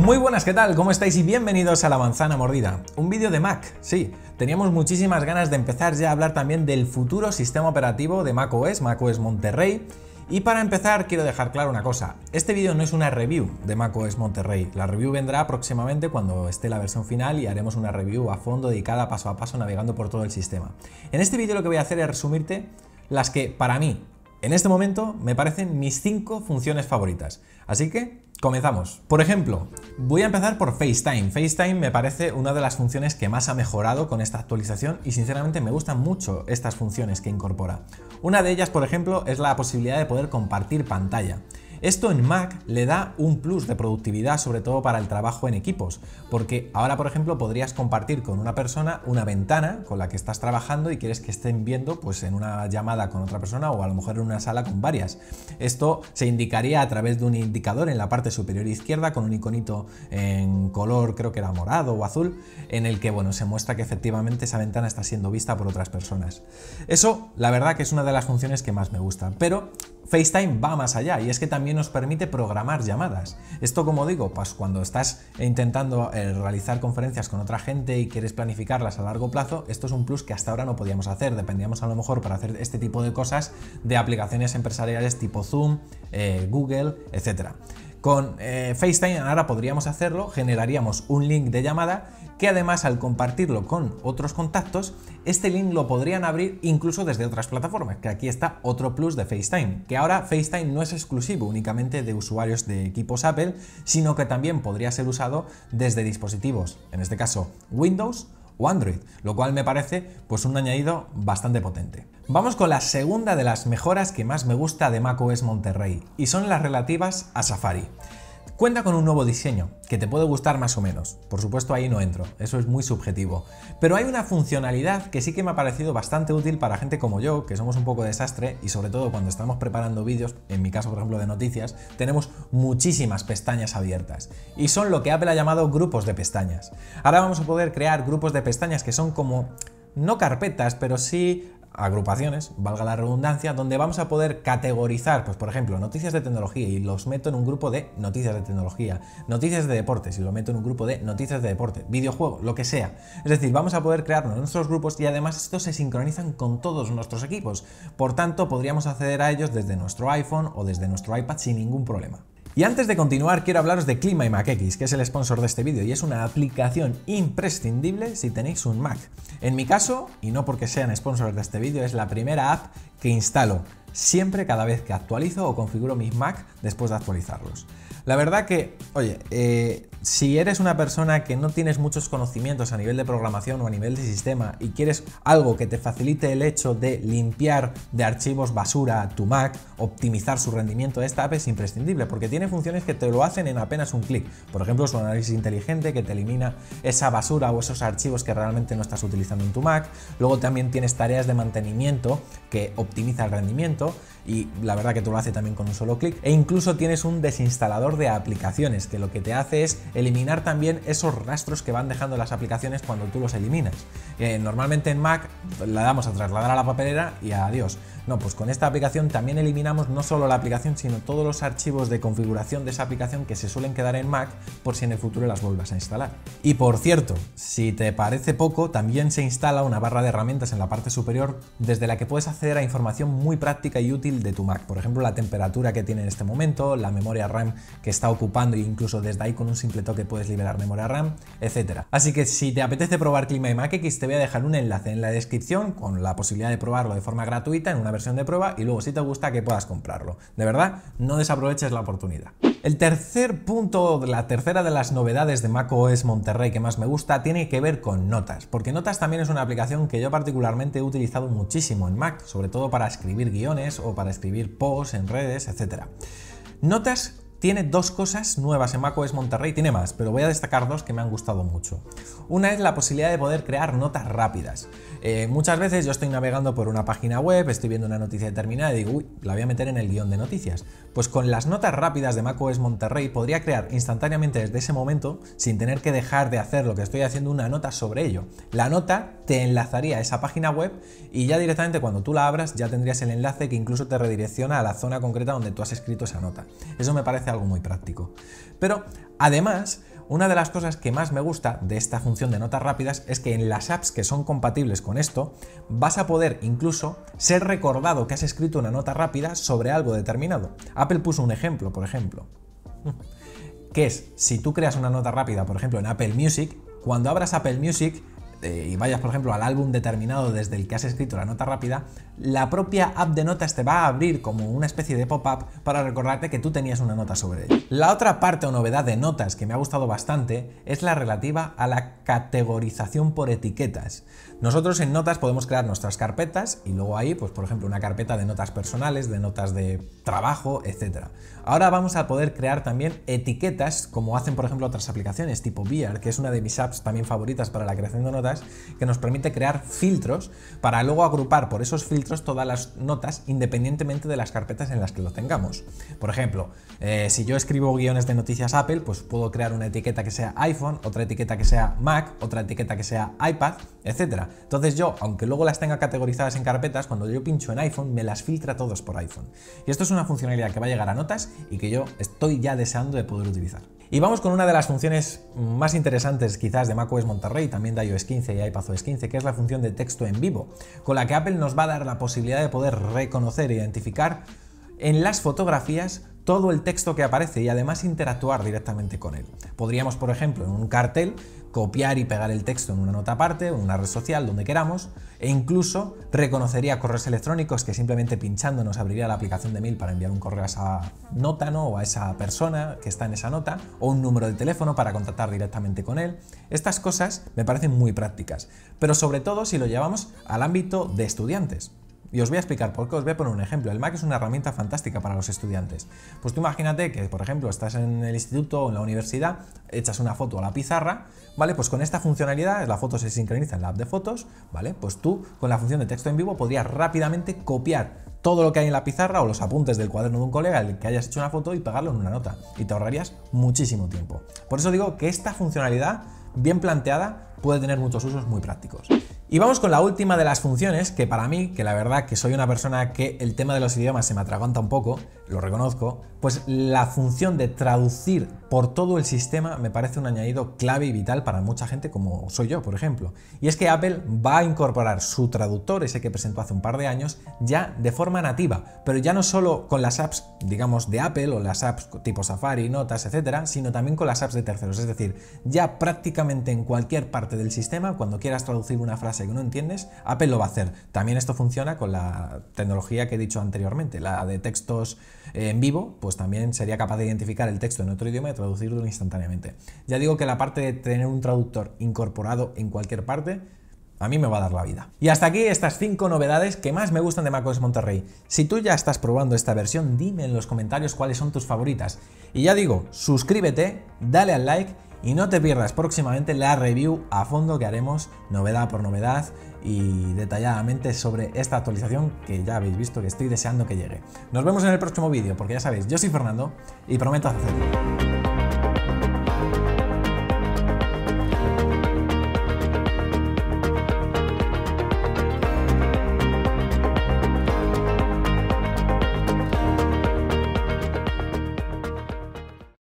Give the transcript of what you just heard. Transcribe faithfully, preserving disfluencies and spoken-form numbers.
Muy buenas, ¿qué tal? ¿Cómo estáis? Y bienvenidos a La Manzana Mordida, un vídeo de Mac. Sí, teníamos muchísimas ganas de empezar ya a hablar también del futuro sistema operativo de macOS, macOS Monterrey. Y para empezar quiero dejar claro una cosa, este vídeo no es una review de macOS Monterrey, la review vendrá próximamente cuando esté la versión final y haremos una review a fondo dedicada paso a paso navegando por todo el sistema. En este vídeo lo que voy a hacer es resumirte las que para mí, en este momento, me parecen mis cinco funciones favoritas. Así que comenzamos. Por ejemplo, voy a empezar por FaceTime. FaceTime me parece una de las funciones que más ha mejorado con esta actualización y sinceramente me gustan mucho estas funciones que incorpora. Una de ellas, por ejemplo, es la posibilidad de poder compartir pantalla. Esto en Mac le da un plus de productividad, sobre todo para el trabajo en equipos, porque ahora, por ejemplo, podrías compartir con una persona una ventana con la que estás trabajando y quieres que estén viendo pues, en una llamada con otra persona o a lo mejor en una sala con varias. Esto se indicaría a través de un indicador en la parte superior izquierda con un iconito en color, creo que era morado o azul, en el que bueno, se muestra que efectivamente esa ventana está siendo vista por otras personas. Eso, la verdad que es una de las funciones que más me gusta, pero FaceTime va más allá y es que también nos permite programar llamadas. Esto, como digo, pues cuando estás intentando eh, realizar conferencias con otra gente y quieres planificarlas a largo plazo, esto es un plus que hasta ahora no podíamos hacer. Dependíamos a lo mejor para hacer este tipo de cosas de aplicaciones empresariales tipo Zoom, eh, Google, etcétera. Con eh, FaceTime ahora podríamos hacerlo, generaríamos un link de llamada que además al compartirlo con otros contactos, este link lo podrían abrir incluso desde otras plataformas, que aquí está otro plus de FaceTime, que ahora FaceTime no es exclusivo únicamente de usuarios de equipos Apple, sino que también podría ser usado desde dispositivos, en este caso Windows o Android, lo cual me parece pues un añadido bastante potente. Vamos con la segunda de las mejoras que más me gusta de macOS Monterrey y son las relativas a Safari. Cuenta con un nuevo diseño, que te puede gustar más o menos. Por supuesto ahí no entro, eso es muy subjetivo. Pero hay una funcionalidad que sí que me ha parecido bastante útil para gente como yo, que somos un poco desastre y sobre todo cuando estamos preparando vídeos, en mi caso por ejemplo de noticias, tenemos muchísimas pestañas abiertas. Y son lo que Apple ha llamado grupos de pestañas. Ahora vamos a poder crear grupos de pestañas que son como, no carpetas, pero sí agrupaciones, valga la redundancia, donde vamos a poder categorizar, pues por ejemplo, noticias de tecnología y los meto en un grupo de noticias de tecnología, noticias de deportes y lo meto en un grupo de noticias de deporte, videojuegos, lo que sea. Es decir, vamos a poder crear nuestros grupos y además estos se sincronizan con todos nuestros equipos. Por tanto, podríamos acceder a ellos desde nuestro iPhone o desde nuestro iPad sin ningún problema. Y antes de continuar quiero hablaros de ClimateMacX, que es el sponsor de este vídeo y es una aplicación imprescindible si tenéis un Mac. En mi caso, y no porque sean sponsors de este vídeo, es la primera app que instalo siempre cada vez que actualizo o configuro mis Mac después de actualizarlos. La verdad que, oye, eh, si eres una persona que no tienes muchos conocimientos a nivel de programación o a nivel de sistema y quieres algo que te facilite el hecho de limpiar de archivos basura tu Mac, optimizar su rendimiento, esta app es imprescindible porque tiene funciones que te lo hacen en apenas un clic. Por ejemplo, su análisis inteligente que te elimina esa basura o esos archivos que realmente no estás utilizando en tu Mac. Luego también tienes tareas de mantenimiento que optimiza el rendimiento y la verdad que te lo hace también con un solo clic. E incluso tienes un desinstalador de aplicaciones que lo que te hace es eliminar también esos rastros que van dejando las aplicaciones cuando tú los eliminas. Eh, normalmente en Mac la damos a trasladar a la papelera y adiós. No, pues con esta aplicación también eliminamos no solo la aplicación, sino todos los archivos de configuración de esa aplicación que se suelen quedar en Mac por si en el futuro las vuelvas a instalar. Y por cierto, si te parece poco, también se instala una barra de herramientas en la parte superior desde la que puedes acceder a información muy práctica y útil de tu Mac. Por ejemplo, la temperatura que tiene en este momento, la memoria RAM que está ocupando e incluso desde ahí con un simple toque puedes liberar memoria RAM, etcétera. Así que si te apetece probar ClimateMacX, te voy a dejar un enlace en la descripción con la posibilidad de probarlo de forma gratuita en una versión de prueba y luego si te gusta que puedas comprarlo. De verdad, no desaproveches la oportunidad. El tercer punto, la tercera de las novedades de macOS Monterrey que más me gusta tiene que ver con Notas, porque Notas también es una aplicación que yo particularmente he utilizado muchísimo en Mac, sobre todo para escribir guiones o para escribir posts en redes, etcétera. Notas tiene dos cosas nuevas en macOS Monterrey, tiene más, pero voy a destacar dos que me han gustado mucho. Una es la posibilidad de poder crear notas rápidas. Eh, muchas veces yo estoy navegando por una página web, estoy viendo una noticia determinada y digo, uy, la voy a meter en el guión de noticias. Pues con las notas rápidas de macOS Monterrey podría crear instantáneamente desde ese momento, sin tener que dejar de hacer lo que estoy haciendo, una nota sobre ello. La nota te enlazaría a esa página web y ya directamente cuando tú la abras ya tendrías el enlace que incluso te redirecciona a la zona concreta donde tú has escrito esa nota. Eso me parece algo muy práctico. Pero además, una de las cosas que más me gusta de esta función de notas rápidas es que en las apps que son compatibles con esto, vas a poder incluso ser recordado que has escrito una nota rápida sobre algo determinado. Apple puso un ejemplo, por ejemplo, que es, si tú creas una nota rápida, por ejemplo, en Apple Music, cuando abras Apple Music eh, y vayas, por ejemplo, al álbum determinado desde el que has escrito la nota rápida, la propia app de notas te va a abrir como una especie de pop-up para recordarte que tú tenías una nota sobre ello. La otra parte o novedad de notas que me ha gustado bastante es la relativa a la categorización por etiquetas. Nosotros en notas podemos crear nuestras carpetas y luego ahí, pues por ejemplo, una carpeta de notas personales, de notas de trabajo, etcétera. Ahora vamos a poder crear también etiquetas, como hacen por ejemplo otras aplicaciones tipo Bear, que es una de mis apps también favoritas para la creación de notas, que nos permite crear filtros para luego agrupar por esos filtros todas las notas independientemente de las carpetas en las que lo tengamos. Por ejemplo, eh, si yo escribo guiones de noticias Apple, pues puedo crear una etiqueta que sea iPhone, otra etiqueta que sea Mac, otra etiqueta que sea iPad, etcétera. Entonces yo, aunque luego las tenga categorizadas en carpetas, cuando yo pincho en iPhone me las filtra todos por iPhone. Y esto es una funcionalidad que va a llegar a notas y que yo estoy ya deseando de poder utilizar. Y vamos con una de las funciones más interesantes quizás de macOS Monterrey, también de iOS quince y iPadOS quince, que es la función de texto en vivo, con la que Apple nos va a dar la posibilidad de poder reconocer e identificar en las fotografías todo el texto que aparece y además interactuar directamente con él. Podríamos, por ejemplo, en un cartel, copiar y pegar el texto en una nota aparte, en una red social, donde queramos, e incluso reconocería correos electrónicos que simplemente pinchando nos abriría la aplicación de mail para enviar un correo a esa nota, ¿no? O a esa persona que está en esa nota, o un número de teléfono para contactar directamente con él. Estas cosas me parecen muy prácticas, pero sobre todo si lo llevamos al ámbito de estudiantes. Y os voy a explicar por qué. Os voy a poner un ejemplo. El Mac es una herramienta fantástica para los estudiantes. Pues tú imagínate que, por ejemplo, estás en el instituto o en la universidad, echas una foto a la pizarra, ¿vale? Pues con esta funcionalidad, la foto se sincroniza en la app de fotos, ¿vale? Pues tú, con la función de texto en vivo, podrías rápidamente copiar todo lo que hay en la pizarra o los apuntes del cuaderno de un colega al que hayas hecho una foto y pegarlo en una nota. Y te ahorrarías muchísimo tiempo. Por eso digo que esta funcionalidad, bien planteada, puede tener muchos usos muy prácticos. Y vamos con la última de las funciones que para mí, que la verdad que soy una persona que el tema de los idiomas se me atraganta un poco, lo reconozco, pues la función de traducir por todo el sistema me parece un añadido clave y vital para mucha gente como soy yo, por ejemplo. Y es que Apple va a incorporar su traductor, ese que presentó hace un par de años, ya de forma nativa, pero ya no solo con las apps, digamos, de Apple o las apps tipo Safari, Notas, etcétera, sino también con las apps de terceros. Es decir, ya prácticamente en cualquier parte del sistema, cuando quieras traducir una frase que no entiendes, Apple lo va a hacer. También esto funciona con la tecnología que he dicho anteriormente, la de textos en vivo, pues también sería capaz de identificar el texto en otro idioma y traducirlo instantáneamente. Ya digo que la parte de tener un traductor incorporado en cualquier parte, a mí me va a dar la vida. Y hasta aquí estas cinco novedades que más me gustan de macOS Monterrey. Si tú ya estás probando esta versión, dime en los comentarios cuáles son tus favoritas. Y ya digo, suscríbete, dale al like y no te pierdas próximamente la review a fondo que haremos novedad por novedad y detalladamente sobre esta actualización que ya habéis visto que estoy deseando que llegue. Nos vemos en el próximo vídeo porque ya sabéis, yo soy Fernando y prometo hacerlo.